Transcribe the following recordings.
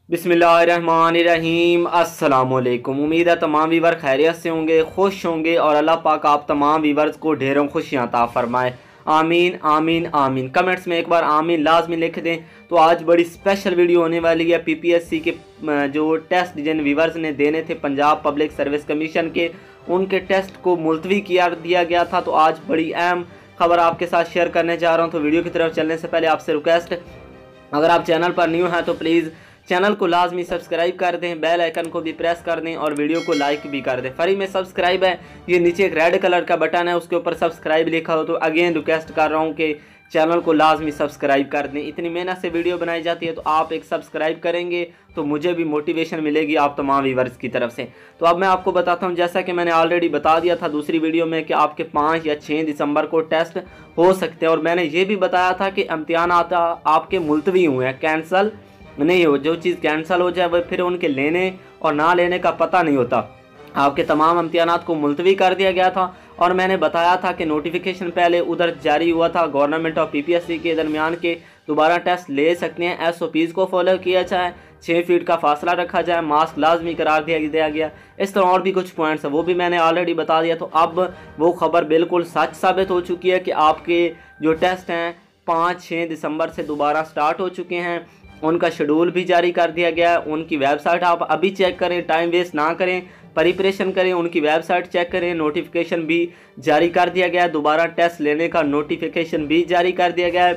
बिस्मिल्लाहिर्रहमानिर्रहीम। अस्सलामुअलैकुम। उम्मीद है तमाम वीवर खैरियत से होंगे, खुश होंगे और अल्लाह पाक आप तमाम वीवर्स को ढेरों खुशियाँ अता फरमाए। आमीन आमीन आमीन। कमेंट्स में एक बार आमीन लाजमी लिख दें। तो आज बड़ी स्पेशल वीडियो होने वाली है। पीपीएससी के जो टेस्ट जिन वीवर्स ने देने थे पंजाब पब्लिक सर्विस कमीशन के, उनके टेस्ट को मुलतवी किया दिया गया था। तो आज बड़ी अहम खबर आपके साथ शेयर करने जा रहा हूँ। तो वीडियो की तरफ चलने से पहले आपसे रिक्वेस्ट, अगर आप चैनल पर न्यू हैं तो प्लीज़ चैनल को लाजमी सब्सक्राइब कर दें, बेल आइकन को भी प्रेस कर दें और वीडियो को लाइक भी कर दें। फ्री में सब्सक्राइब है, ये नीचे एक रेड कलर का बटन है, उसके ऊपर सब्सक्राइब लिखा हो। तो अगेन रिक्वेस्ट कर रहा हूँ कि चैनल को लाजमी सब्सक्राइब कर दें। इतनी मेहनत से वीडियो बनाई जाती है, तो आप एक सब्सक्राइब करेंगे तो मुझे भी मोटिवेशन मिलेगी आप तमाम व्यूअर्स की तरफ से। तो अब मैं आपको बताता हूँ, जैसा कि मैंने ऑलरेडी बता दिया था दूसरी वीडियो में कि आपके 5 या 6 दिसंबर को टेस्ट हो सकते हैं, और मैंने ये भी बताया था कि इम्तिहान आपके मुलतवी हुए हैं, कैंसल नहीं हो। जो चीज़ कैंसिल हो जाए वह फिर उनके लेने और ना लेने का पता नहीं होता। आपके तमाम इम्तिहानात को मुलतवी कर दिया गया था, और मैंने बताया था कि नोटिफिकेशन पहले उधर जारी हुआ था गवर्नमेंट और पीपीएससी के दरमियान के दोबारा टेस्ट ले सकते हैं। एसओपीज़ को फॉलो किया जाए, 6 फीट का फासला रखा जाए, मास्क लाजमी करार दिया गया। इस तरह और भी कुछ पॉइंट्स है, वो भी मैंने ऑलरेडी बता दिया। तो अब वो खबर बिल्कुल सच साबित हो चुकी है कि आपके जो टेस्ट हैं 5-6 दिसंबर से दोबारा स्टार्ट हो चुके हैं। उनका शेड्यूल भी जारी कर दिया गया है। उनकी वेबसाइट आप अभी चेक करें, टाइम वेस्ट ना करें, प्रिपरेशन करें, उनकी वेबसाइट चेक करें। नोटिफिकेशन भी जारी कर दिया गया है, दोबारा टेस्ट लेने का नोटिफिकेशन भी जारी कर दिया गया है।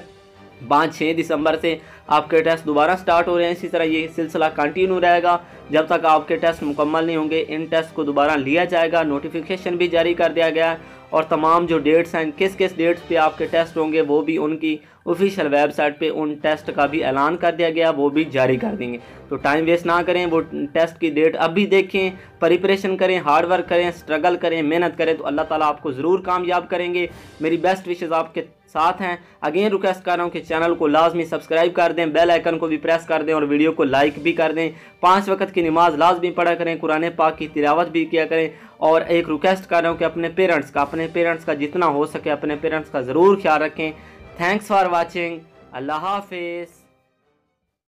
5-6 दिसंबर से आपके टेस्ट दोबारा स्टार्ट हो रहे हैं। इसी तरह ये सिलसिला कंटिन्यू रहेगा जब तक आपके टेस्ट मुकम्मल नहीं होंगे। इन टेस्ट को दोबारा लिया जाएगा। नोटिफिकेशन भी जारी कर दिया गया है, और तमाम जो डेट्स हैं, किस किस डेट्स पे आपके टेस्ट होंगे, वो भी उनकी ऑफिशियल वेबसाइट पे उन टेस्ट का भी ऐलान कर दिया गया, वो भी जारी कर देंगे। तो टाइम वेस्ट ना करें, वो टेस्ट की डेट अभी देखें, प्रिपरेशन करें, हार्ड वर्क करें, स्ट्रगल करें, मेहनत करें, तो अल्लाह ताला आपको ज़रूर कामयाब करेंगे। मेरी बेस्ट विशेज़ आपके साथ हैं। अगेन रिक्वेस्ट कर रहा हूँ कि चैनल को लाजमी सब्सक्राइब कर दें, बेल आइकन को भी प्रेस कर दें और वीडियो को लाइक भी कर दें। 5 वक्त की नमाज लाजमी पढ़ा करें, कुरान पाक की तिलावत भी किया करें। और एक रिक्वेस्ट कर रहा हूँ कि अपने पेरेंट्स का जितना हो सके अपने पेरेंट्स का ज़रूर ख्याल रखें। Thanks for watching. अल्लाह हाफिज़।